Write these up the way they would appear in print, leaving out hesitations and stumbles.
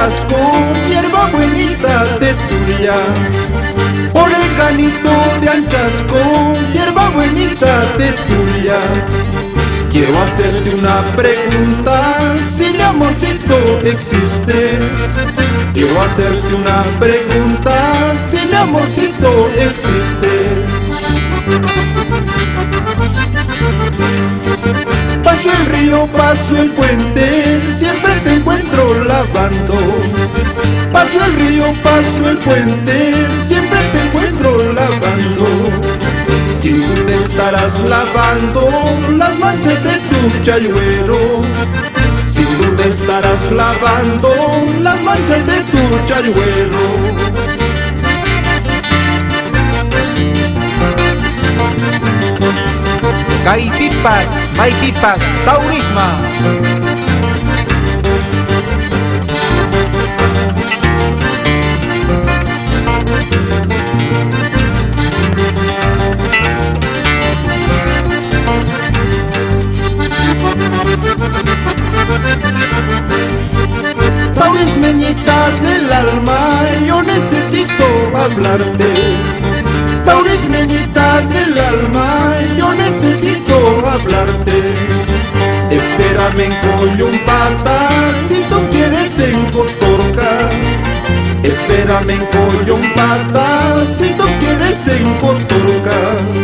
Anchasco, hierba buenita de Turia. Oreganito de Anchasco, hierba buenita de Turia. Quiero hacerte una pregunta, si mi amorcito existe. Quiero hacerte una pregunta, si mi amorcito existe. Paso el río, paso el puente, siempre te encuentro lavando. Paso el río, paso el puente, siempre te encuentro lavando. Sin duda estarás lavando las manchas de tu chayuelo. Sin duda estarás lavando las manchas de tu chayuelo. Caipipas, Maipipas, Taurisma. Taurismeñita del alma, yo necesito hablarte. Taurismeñita del alma, yo necesito hablarte. Espérame en Coyumpata, si tú quieres en Cotorca. Espérame en Coyumpata, si tú quieres en Cotorca.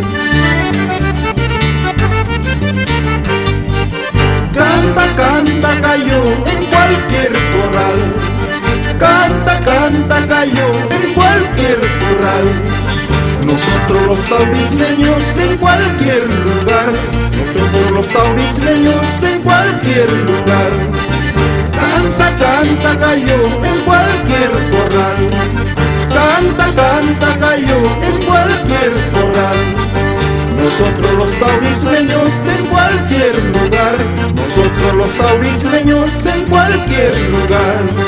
Canta, canta, gallo, en cualquier corral. Canta, canta, gallo, en cualquier corral. Nosotros los taurismeños en cualquier lugar. Nosotros los taurismeños en cualquier lugar. Canta, canta, gallo, en cualquier corral. Canta, canta, gallo, en cualquier corral. Nosotros los taurismeños en cualquier lugar. Nosotros los taurismeños en cualquier lugar.